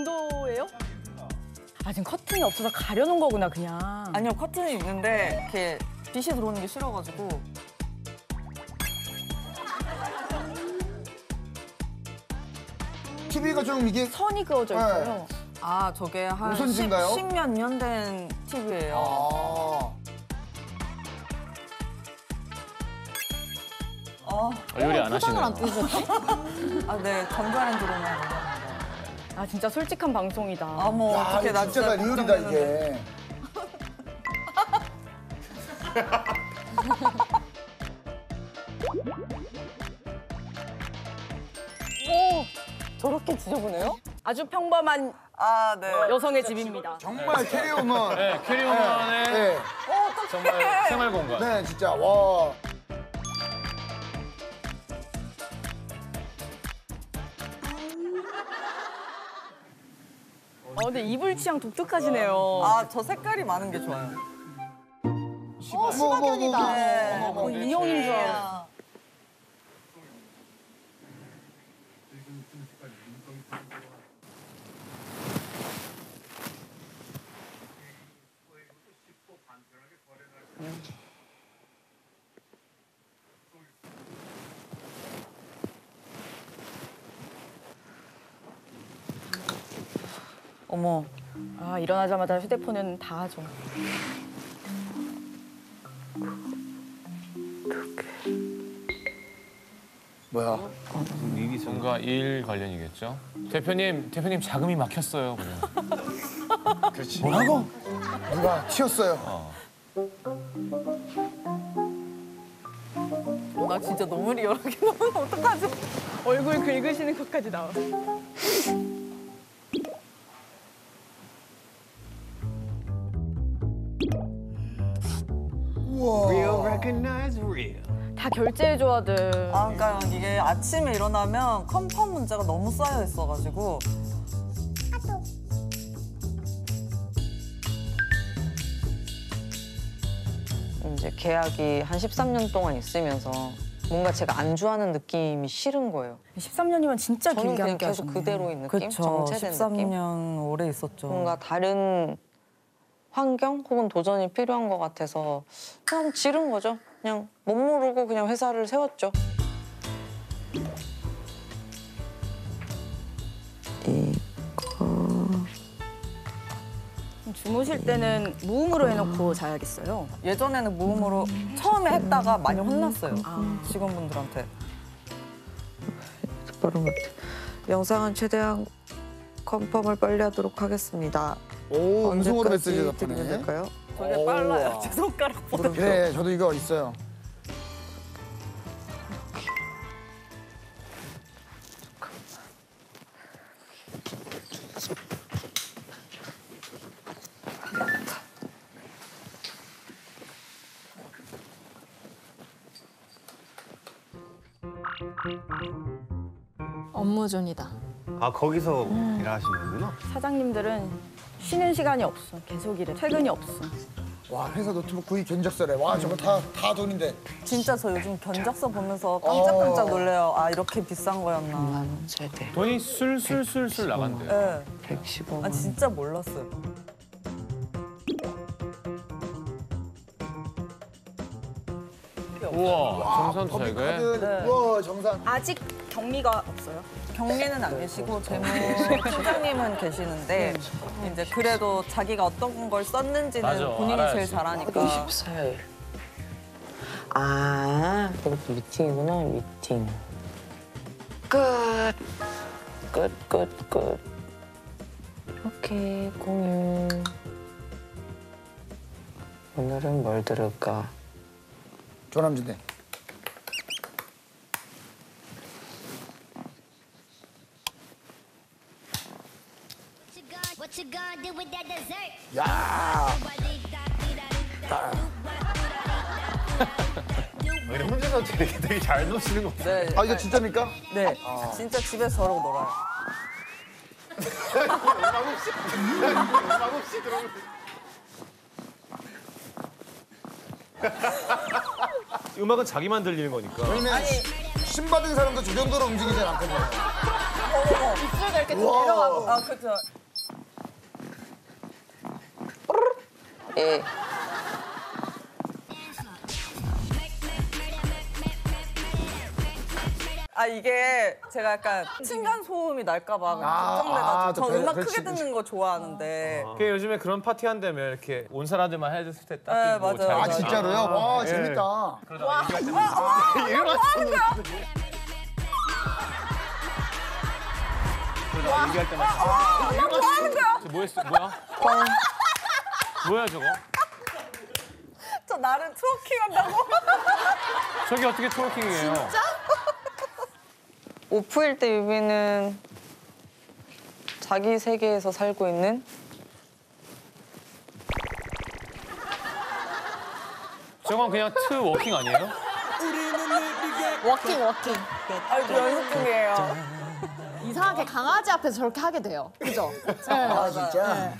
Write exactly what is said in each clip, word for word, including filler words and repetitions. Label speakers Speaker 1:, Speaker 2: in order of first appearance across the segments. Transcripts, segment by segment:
Speaker 1: 정도예요? 아, 지금 커튼이 없어서 가려놓은 거구나, 그냥.
Speaker 2: 아니요, 커튼이 있는데 이렇게 빛이 들어오는 게 싫어가지고.
Speaker 3: 티비가 좀 이게
Speaker 1: 선이 그어져 있어요.
Speaker 3: 네.
Speaker 2: 아, 저게 한
Speaker 3: 무선지인가요?
Speaker 2: 십몇 년 된 티비예요.
Speaker 3: 아.
Speaker 2: 어.
Speaker 4: 아, 요리 안 하시네요.
Speaker 5: 안 뜨셨지?
Speaker 2: 아, 네, 전자레인지 들어오면
Speaker 1: 아, 진짜 솔직한 방송이다.
Speaker 2: 아, 뭐
Speaker 3: 야,
Speaker 2: 어떻게 나
Speaker 3: 진짜가
Speaker 2: 진짜
Speaker 3: 리얼이다
Speaker 2: 걱정했는데.
Speaker 3: 이게.
Speaker 1: 오, 저렇게 지저분해요? 아주 평범한
Speaker 2: 아, 네.
Speaker 1: 여성의 집입니다.
Speaker 3: 정말 캐리어먼.
Speaker 4: 네, 캐리어만의
Speaker 3: 네.
Speaker 4: 정말 생활 공간.
Speaker 3: 네, 진짜 와.
Speaker 1: 어, 근데 이불 취향 독특하시네요.
Speaker 2: 아, 저 색깔이 많은 게 좋아요.
Speaker 5: 어, 시바견이다.
Speaker 2: 네.
Speaker 1: 어, 인형인 줄 알았어.
Speaker 2: 어머.
Speaker 1: 아, 일어나자마자 휴대폰은 다 하죠.
Speaker 3: 뭐야?
Speaker 4: 뭔가 일 관련이겠죠. 대표님, 대표님 자금이 막혔어요. 그냥.
Speaker 3: 그렇지. 뭐라고? 누가 튀었어요.
Speaker 4: 어.
Speaker 2: 나 진짜 너무 리얼하게 나오면 어떡하지?
Speaker 1: 얼굴 긁으시는 것까지 나와.
Speaker 3: 우와.
Speaker 1: 다 결제해줘야돼.
Speaker 2: 아, 그러니까 이게 아침에 일어나면 컨펌 문자가 너무 쌓여 있어가지고.
Speaker 6: 이제 계약이 한 십삼 년 동안 있으면서 뭔가 제가 안주하는 느낌이 싫은 거예요.
Speaker 1: 십삼 년이면 진짜
Speaker 6: 저는
Speaker 1: 길게
Speaker 6: 그냥
Speaker 1: 함께
Speaker 6: 계속
Speaker 1: 하셨네.
Speaker 6: 그대로인 느낌?
Speaker 2: 그쵸.
Speaker 6: 정체된
Speaker 2: 십삼
Speaker 6: 느낌?
Speaker 2: 년 오래 있었죠.
Speaker 6: 뭔가 다른 환경 혹은 도전이 필요한 것 같아서 그냥 지른 거죠. 그냥 못 모르고 그냥 회사를 세웠죠.
Speaker 1: 주무실 때는 무음으로 해놓고 자야겠어요.
Speaker 2: 예전에는 무음으로 처음에 했다가 많이 혼났어요.
Speaker 1: 아.
Speaker 2: 직원분들한테.
Speaker 6: 빠른 것 같아. 영상은 최대한 컨펌을 빨리 하도록 하겠습니다.
Speaker 3: 오, 음성으로
Speaker 6: 언제까지
Speaker 3: 메시지가
Speaker 6: 드리면
Speaker 3: 보네.
Speaker 6: 될까요?
Speaker 2: 저게
Speaker 3: 오.
Speaker 2: 빨라요. 제 손가락보다.
Speaker 3: 그래, 저도 이거 있어요.
Speaker 5: 업무 중이다.
Speaker 7: 아 거기서 일하시는구나.
Speaker 1: 사장님들은 쉬는 시간이 없어. 계속 일해. 퇴근이 없어.
Speaker 3: 와, 회사 노트북 구입 견적서래. 와, 저거 다, 다 돈인데.
Speaker 2: 진짜 저 요즘 견적서 보면서 깜짝깜짝 놀래요. 아, 이렇게 비싼 거였나.
Speaker 6: 만 원 세대.
Speaker 4: 돈이 술술술술 나간대요.
Speaker 2: 네.
Speaker 6: 백십오
Speaker 2: 아,
Speaker 6: 만.
Speaker 2: 진짜 몰랐어요.
Speaker 4: 우와, 정산
Speaker 3: 법인
Speaker 4: 투자액에.
Speaker 3: 카드.
Speaker 2: 네.
Speaker 3: 우와, 정산.
Speaker 1: 아직 경미가 없어요.
Speaker 2: 경리는 안 계시고 재무 실장님은 계시는데 이제 그래도 자기가 어떤 걸 썼는지는
Speaker 4: 맞아,
Speaker 2: 본인이
Speaker 4: 알아야지.
Speaker 2: 제일 잘하니까.
Speaker 6: 이십사 일. 아, 이것도 미팅이구나, 미팅. 끝. 끝, 끝, 끝. 오케이, 공유. 오늘은 뭘 들을까?
Speaker 3: 조남지대.
Speaker 8: What you gonna do with that dessert?
Speaker 3: 야.
Speaker 7: 근데 혼자서 되게, 되게 잘 노시는 거 같아요.
Speaker 2: 네,
Speaker 3: 아, 이거 진짜입니까?
Speaker 2: 네, 진짜 집에서 저러고 놀아요.
Speaker 7: 음악은 자기만 들리는 거니까.
Speaker 3: 왜냐면 신 받은 사람도 저 정도로 움직이진 않거든요.
Speaker 1: 입술가 이렇게
Speaker 3: 우와.
Speaker 1: 내려가고.
Speaker 2: 아, 그죠.
Speaker 6: 게
Speaker 2: 아 이게 제가 약간 층간 소음이 날까봐
Speaker 3: 아,
Speaker 2: 걱정돼가지고
Speaker 3: 아,
Speaker 2: 저
Speaker 3: 또
Speaker 2: 음악
Speaker 3: 그렇지,
Speaker 2: 크게
Speaker 3: 그렇지.
Speaker 2: 듣는 거 좋아하는데
Speaker 7: 그 요즘에 그런 파티 한다면 이렇게
Speaker 4: 온 사람들만 해줬을 때 딱.
Speaker 2: 네,
Speaker 4: 끼고
Speaker 2: 맞아요,
Speaker 4: 자기
Speaker 3: 아
Speaker 2: 맞아요.
Speaker 3: 진짜로요? 와 재밌다.
Speaker 7: 얘기할 때마다
Speaker 4: 저 뭐 했어? 뭐야? 뭐야 저거?
Speaker 2: 저 나를 트워킹 한다고?
Speaker 4: 저기 어떻게 트워킹이에요?
Speaker 6: 오프일 때 유비는 자기 세계에서 살고 있는
Speaker 4: 저건 그냥 트 워킹 아니에요?
Speaker 5: 워킹 워킹.
Speaker 2: 아, 저 연습 중이에요.
Speaker 5: 이상하게 강아지 앞에서 저렇게 하게 돼요. 그죠? 네.
Speaker 3: 아 진짜.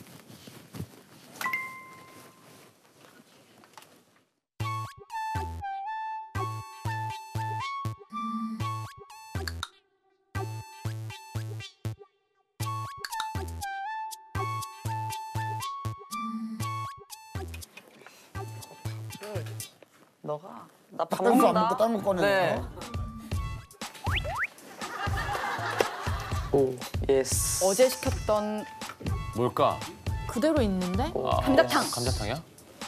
Speaker 6: 너가 나 밥
Speaker 3: 댄스 안
Speaker 6: 먹는다.
Speaker 3: 먹고 딴거 꺼내네.
Speaker 2: 네.
Speaker 6: 오 예스.
Speaker 1: 어제 시켰던
Speaker 4: 뭘까?
Speaker 5: 그대로 있는데?
Speaker 4: 아,
Speaker 5: 감자탕.
Speaker 4: 감자탕이야?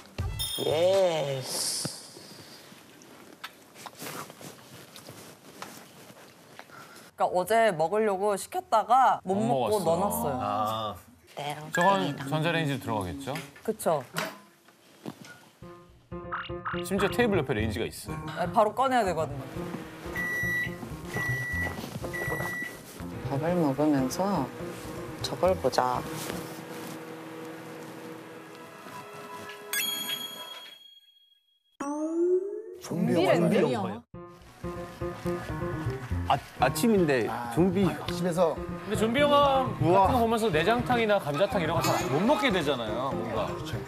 Speaker 6: 예스.
Speaker 2: 그러니까 어제 먹으려고 시켰다가 못
Speaker 4: 못
Speaker 2: 먹고
Speaker 4: 먹었어.
Speaker 2: 넣어놨어요.
Speaker 7: 아
Speaker 4: 저건 전자레인지로 들어가겠죠?
Speaker 2: 그쵸?
Speaker 4: 심지어 테이블 옆에 레인지가 있어.
Speaker 2: 네, 바로 꺼내야 되거든요.
Speaker 6: 밥을 먹으면서 저걸 보자.
Speaker 3: 좀비 영화.
Speaker 5: 영화.
Speaker 7: 아, 아침인데 좀비
Speaker 3: 집에서
Speaker 4: 근데 좀비 영화 같은 거 보면서 내장탕이나 감자탕 이런 거 잘 못 먹게 되잖아요. 뭔가.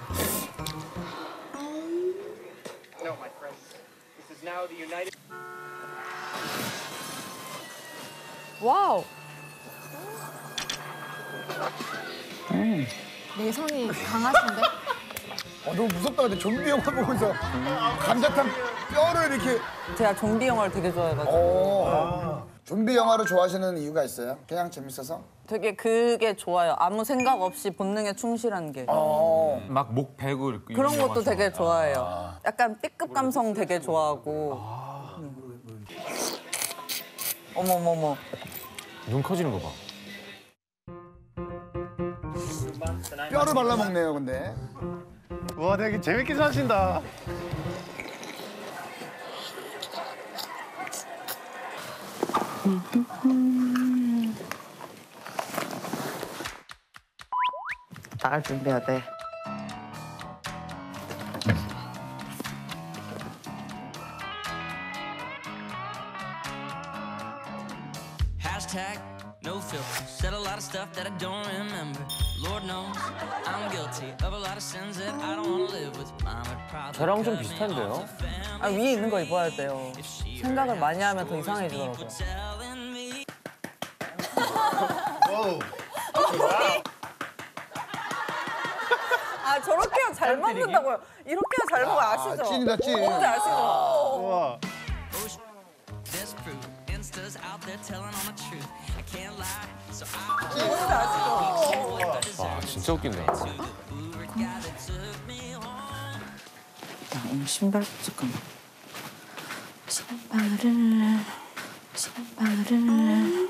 Speaker 5: 와우. 내성이 강하신데?
Speaker 3: 어, 너무 무섭다. 근데 좀비 영화 보면서 감자탕 뼈를 이렇게.
Speaker 2: 제가 좀비 영화를 되게 좋아해가지고
Speaker 3: 어. 좀비 영화를 좋아하시는 이유가 있어요? 그냥 재밌어서?
Speaker 2: 되게 그게 좋아요. 아무 생각 없이 본능에 충실한 게.
Speaker 3: 어.
Speaker 4: 막 목 베고 이렇게
Speaker 2: 그런
Speaker 4: 이런
Speaker 2: 것도
Speaker 4: 영화
Speaker 2: 되게
Speaker 4: 좋아해.
Speaker 2: 좋아해요. 약간 B급 감성 되게 좋아하고. 음. 어머머머.
Speaker 4: 눈 커지는 거 봐.
Speaker 3: 뼈를 발라먹네요, 근데.
Speaker 7: 와 되게 재밌게 사신다.
Speaker 6: 나갈 준비해야 돼.
Speaker 9: Hashtag no filter. Said a lot of stuff that I don't remember. Lord knows I'm guilty of a lot of sins that I don't want to live with. Mama probably
Speaker 4: 저랑 좀
Speaker 9: cut me
Speaker 4: 비슷한데요?
Speaker 9: off the family.
Speaker 2: 아, 위에 있는 거 입어야 돼요. 생각을 많이 하면 더 이상해지더라고요.
Speaker 9: Telling me
Speaker 2: 아, 저렇게 잘 먹는다고요. 이렇게 잘 먹어 아시죠?
Speaker 3: 찐이다, 찐.
Speaker 2: 뭔지 아시죠?
Speaker 7: 와.
Speaker 9: disprove. Insta's out there telling all the truth. I can't lie, so I
Speaker 2: 뭔지 아시죠?
Speaker 4: 와 진짜 웃긴다.
Speaker 6: 나 오늘 신발 잠깐만. 신발을 신발을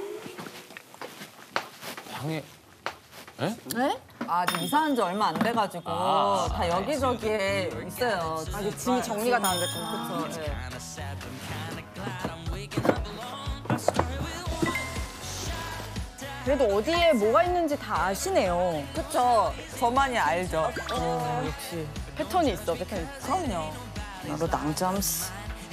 Speaker 4: 방에
Speaker 5: 네?
Speaker 2: 아, 아직 이사한 지 얼마 안 돼가지고
Speaker 4: 아,
Speaker 2: 다 여기저기에 있어요. 아직 짐이 정리가 다 안 됐구나. 그렇죠. 네.
Speaker 1: 그래도 어디에 뭐가 있는지 다 아시네요.
Speaker 2: 그쵸. 저만이 알죠.
Speaker 1: 어, 역시 패턴이 있어, 패턴이 있어.
Speaker 2: 그럼요.
Speaker 6: 나도 낭잠스.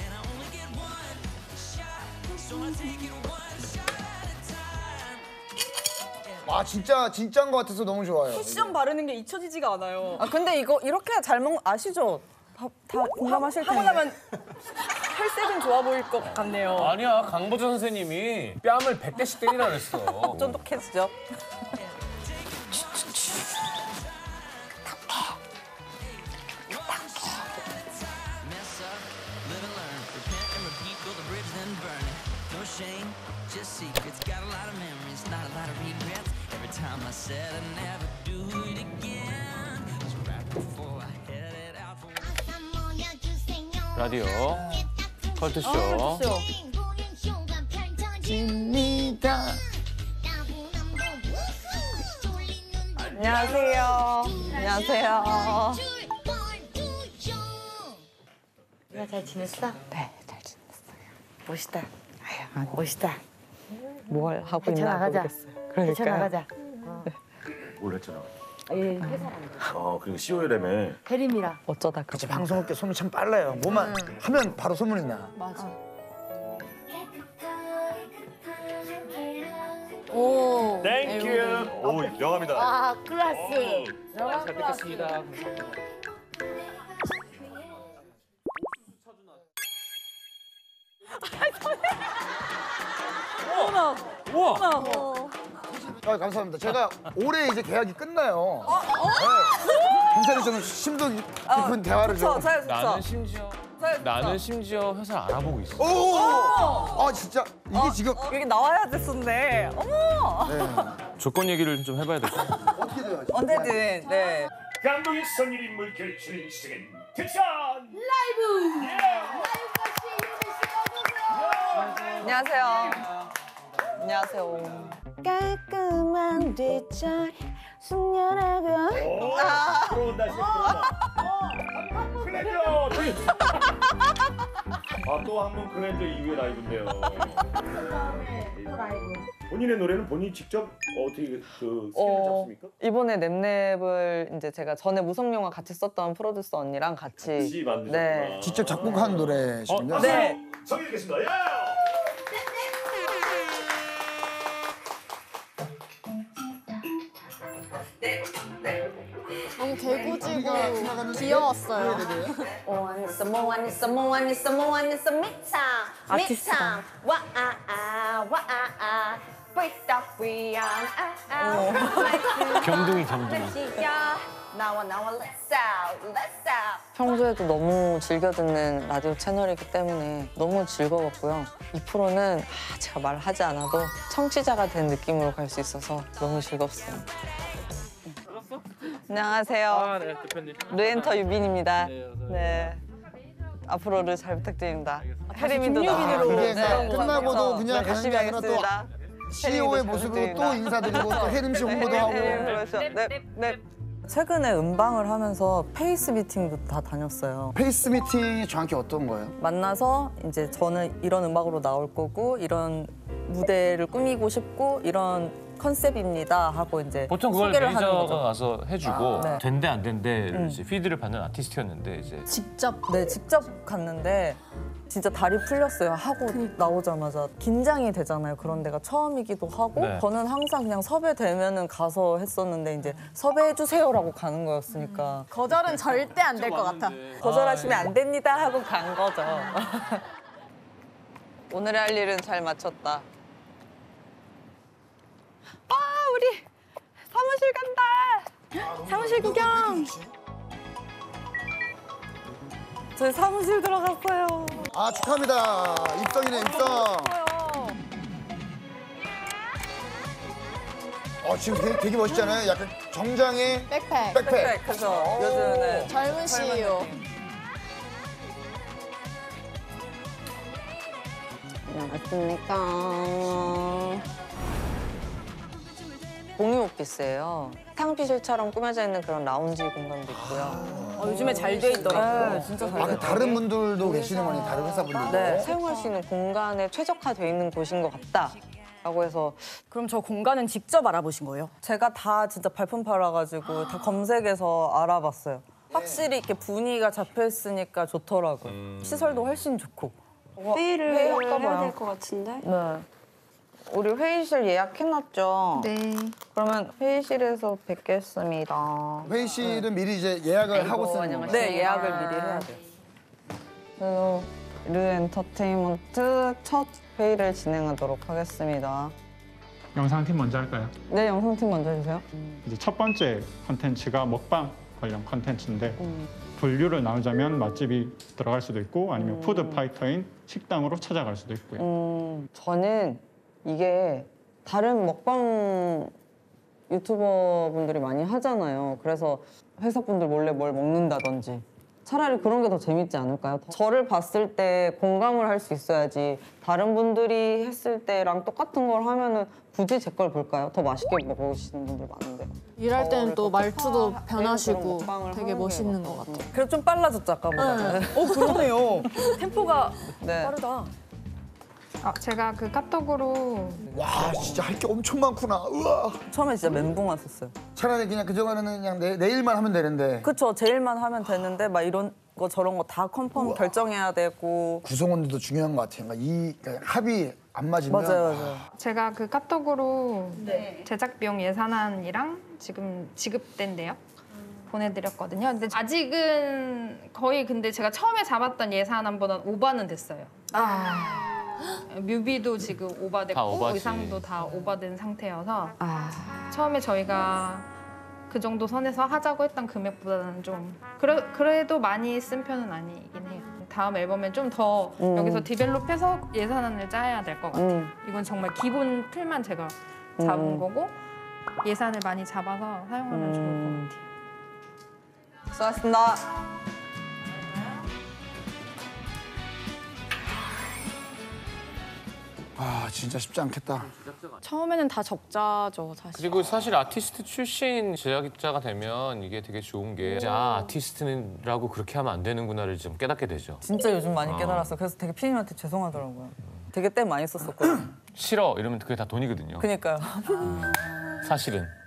Speaker 3: 아 진짜 진짜인 것 같아서 너무 좋아요.
Speaker 1: 쿠션 바르는 게 잊혀지지가 않아요.
Speaker 2: 아, 근데 이거 이렇게 잘 먹는 아시죠? 다, 다 공감하실 텐데.
Speaker 1: 하고 나면 혈색은 좋아 보일 것 같네요.
Speaker 4: 아니야 강보전 선생님이 뺨을 백 대씩 때리라 그랬어.
Speaker 2: 쫀득해지죠?
Speaker 4: 라디오 컬투쇼.
Speaker 3: 입니다.
Speaker 6: 안녕하세요. 안녕하세요.
Speaker 1: 야, 잘 지냈어?
Speaker 6: 네, 잘 지냈어요.
Speaker 1: 멋있다.
Speaker 6: 아유,
Speaker 1: 멋있다.
Speaker 6: 뭘 하고 있나
Speaker 1: 헤쳐나가자.
Speaker 6: 모르겠어요.
Speaker 1: 헤쳐나가자.
Speaker 10: 몰랐잖아.
Speaker 1: 예, 회사랑.
Speaker 10: 어, 그리고 씨오엘엠에
Speaker 1: 혜림이랑.
Speaker 6: 어쩌다
Speaker 3: 그치,
Speaker 6: 그렇게
Speaker 3: 방송업계 손이 참 빨라요. 뭐만 하면 바로 소문이 나.
Speaker 5: 맞아. 오.
Speaker 10: 땡큐. 오, 명함이다.
Speaker 1: 아, 클라스.
Speaker 4: 잘 뵙겠습니다.
Speaker 1: 어머나.
Speaker 4: 우와.
Speaker 1: 어머나.
Speaker 3: 아, 감사합니다. 제가 올해 이제 계약이 끝나요. 네. 괜찮아요. 저는 심도 깊은 대화를
Speaker 2: 좋죠,
Speaker 3: 좀.
Speaker 2: 저요, 좋죠.
Speaker 4: 나는 심지어 나는 심지어 회사를 알아보고 있어.
Speaker 3: 오! 아, 진짜 이게 지금
Speaker 2: 여기 나와야 됐었네. 어머!
Speaker 3: 네.
Speaker 4: 조건 얘기를 좀 해봐야 될 것 같아.
Speaker 3: 어떻게 돼요? 지금?
Speaker 2: 언제든, 네.
Speaker 10: 감동의 선일 인물 결출인 시간 특선.
Speaker 6: 안녕하세요. 안녕하세요. 깔끔한 뒷자리 숙련하고
Speaker 10: 들어온다, 씨, 들어온다. 클렌저. 아, 또 한 번 클렌저 이후의 라이브인데요. 본인의 노래는 본인이 직접 어떻게 그 스킬을
Speaker 6: 어,
Speaker 10: 잡습니까?
Speaker 6: 이번에 랩랩을 이제 제가 전에 무성영화 같이 썼던 프로듀서 언니랑 같이
Speaker 10: 같이 만드셨구나.
Speaker 6: 네.
Speaker 3: 직접 작곡한 노래시군요.
Speaker 2: 네.
Speaker 10: 성의 듣겠습니다. 야!
Speaker 5: 너무 개구지고 귀여웠어요.
Speaker 6: 모안 있어 모안 있어 모안 있어 모안 있어 미참
Speaker 1: 아티스트다.
Speaker 6: 와아아 와아아 불떡 위안 아아
Speaker 4: 겸둥이 겸둥이.
Speaker 6: 나와 나와 let's out let's out 평소에도 너무 즐겨 듣는 라디오 채널이기 때문에 너무 즐거웠고요. 이 프로는 아, 제가 말하지 않아도 청취자가 된 느낌으로 갈 수 있어서 너무 즐겁어요. 안녕하세요.
Speaker 4: 아, 네, 대표님.
Speaker 6: 르엔터 유빈입니다.
Speaker 4: 네, 어서
Speaker 6: 네. 앞으로를 잘 부탁드립니다.
Speaker 1: 다시
Speaker 6: 혜림이도
Speaker 1: 김유빈으로.
Speaker 6: 나와요.
Speaker 3: 이게
Speaker 6: 네.
Speaker 3: 끝나고도 그냥 가는
Speaker 6: 열심히
Speaker 3: 게 아니라 또
Speaker 6: 하겠습니다.
Speaker 3: 씨이오의 모습으로 또 인사드리고 또 혜림 씨 홍보도 하고.
Speaker 6: 네, 네. 최근에 음방을 하면서 페이스 미팅도 다 다녔어요.
Speaker 3: 페이스 미팅이 정확히 어떤 거예요?
Speaker 6: 만나서 이제 저는 이런 음악으로 나올 거고 이런 무대를 꾸미고 싶고 이런 컨셉입니다 하고 이제
Speaker 4: 보통 그걸
Speaker 6: 소개를 하는
Speaker 4: 매니저가
Speaker 6: 거죠.
Speaker 4: 가서 해주고
Speaker 6: 네.
Speaker 4: 된대 안 된대 이제 피드를 받는 아티스트였는데 이제
Speaker 5: 직접
Speaker 6: 네, 직접 갔는데 진짜 다리 풀렸어요. 하고 나오자마자 긴장이 되잖아요. 그런 데가 처음이기도 하고
Speaker 4: 네.
Speaker 6: 저는 항상 그냥 섭외되면은 가서 했었는데 이제 섭외해 주세요라고 가는 거였으니까
Speaker 5: 거절은 절대 안 될 것 같아.
Speaker 6: 거절하시면 안 됩니다 하고 간 거죠. 오늘의 할 일은 잘 마쳤다. 아, 우리 사무실 간다.
Speaker 1: 사무실 구경.
Speaker 6: 저희 사무실 들어갔어요.
Speaker 3: 아, 축하합니다. 입성이네, 입성. 어, 지금 되게, 되게 멋있잖아요. 약간 정장에
Speaker 5: 백팩.
Speaker 3: 백팩.
Speaker 6: 그래서 요즘은
Speaker 5: 젊은 씨이오.
Speaker 6: 안녕하십니까. 공유 오피스예요. 탕비실처럼 꾸며져 있는 그런 라운지 공간도 있고요.
Speaker 1: 어, 요즘에 잘 돼 있더라고요.
Speaker 6: 네, 진짜
Speaker 3: 아,
Speaker 6: 잘
Speaker 3: 그
Speaker 6: 돼요.
Speaker 3: 다른 분들도 계시는 거니, 다른 회사분들도.
Speaker 6: 네, 사용할 수 있는 공간에 최적화되어 있는 곳인 것 같다. 라고 해서
Speaker 1: 그럼 저 공간은 직접 알아보신 거예요?
Speaker 6: 제가 다 진짜 발품 팔아가지고 다 검색해서 알아봤어요. 확실히 이렇게 분위기가 잡혀 있으니까 좋더라고요. 시설도 훨씬 좋고.
Speaker 11: 회의를
Speaker 6: 회의할까
Speaker 11: 해야
Speaker 6: 봐요.
Speaker 11: 될 것 같은데?
Speaker 6: 네. 우리 회의실 예약해놨죠?
Speaker 5: 네.
Speaker 6: 그러면 회의실에서 뵙겠습니다.
Speaker 3: 회의실은 미리 이제 예약을 하고 쓰는 건가요?
Speaker 6: 네, 예약을 미리 해야 돼요. 그래서 르 엔터테인먼트 첫 회의를 진행하도록 하겠습니다.
Speaker 12: 영상팀 먼저 할까요?
Speaker 6: 네, 영상팀 먼저 해주세요.
Speaker 12: 이제 첫 번째 컨텐츠가 먹방 관련 컨텐츠인데 분류를 나누자면 맛집이 들어갈 수도 있고 아니면 푸드 파이터인 식당으로 찾아갈 수도 있고요.
Speaker 6: 음, 저는 이게 다른 먹방 유튜버 분들이 많이 하잖아요. 그래서 회사 분들 몰래 뭘 먹는다든지 차라리 그런 게 더 재밌지 않을까요? 저를 봤을 때 공감을 할 수 있어야지 다른 분들이 했을 때랑 똑같은 걸 하면은 굳이 제 걸 볼까요? 더 맛있게 먹으시는 분들 많은데.
Speaker 5: 일할 때는 또 말투도
Speaker 6: 그런
Speaker 5: 변하시고
Speaker 6: 먹방을
Speaker 5: 되게
Speaker 6: 하는
Speaker 5: 멋있는
Speaker 6: 게
Speaker 5: 것 같아요.
Speaker 2: 그래도 좀 빨라졌죠 아까보다.
Speaker 1: 어 그러네요. 템포가
Speaker 2: 네.
Speaker 1: 빠르다.
Speaker 11: 아, 제가 그 카톡으로
Speaker 3: 와 진짜 할 게 엄청 많구나. 우와.
Speaker 2: 처음에 진짜 멘붕 왔었어요.
Speaker 3: 차라리 그냥 그동안에는 그냥 내, 내일만 하면 되는데
Speaker 2: 그쵸, 제일만 하면 되는데 막 이런 거 저런 거 다 컨펌
Speaker 3: 우와.
Speaker 2: 결정해야 되고.
Speaker 3: 구성원들도 중요한 것 같아요. 그러니까 이 그러니까 합이 안 맞으면
Speaker 2: 맞아요, 맞아요.
Speaker 11: 제가 그 카톡으로 제작 비용 예산안이랑 지금 지급된 내역 보내드렸거든요. 근데 아직은 거의 근데 제가 처음에 잡았던 예산안보다 오버는 됐어요. 아. 뮤비도 지금
Speaker 4: 다
Speaker 11: 오버됐고
Speaker 4: 오버지.
Speaker 11: 의상도 다 오버된 상태여서 처음에 저희가 그 정도 선에서 하자고 했던 금액보다는 좀 그래, 그래도 많이 쓴 편은 아니긴 해요. 다음 앨범엔 좀 더
Speaker 6: 음.
Speaker 11: 여기서 디벨롭해서 예산안을 짜야 될 것 같아요.
Speaker 6: 음.
Speaker 11: 이건 정말 기본 틀만 제가 잡은
Speaker 6: 음.
Speaker 11: 거고 예산을 많이 잡아서 사용하면 좋을
Speaker 6: 음.
Speaker 11: 것 같아요.
Speaker 6: 수고하셨습니다.
Speaker 3: 아 진짜 쉽지 않겠다.
Speaker 1: 처음에는 다 적자죠 사실.
Speaker 4: 그리고 사실 아티스트 출신 제작자가 되면 이게 되게 좋은 게 이제 아 아티스트라고 그렇게 하면 안 되는구나를 좀 깨닫게 되죠.
Speaker 2: 진짜 요즘 많이
Speaker 4: 어.
Speaker 2: 깨달았어요. 그래서 되게 피디님한테 죄송하더라고요. 되게 때 많이 썼었거든요.
Speaker 4: 싫어 이러면 그게 다 돈이거든요.
Speaker 2: 그니까요.
Speaker 4: 사실은.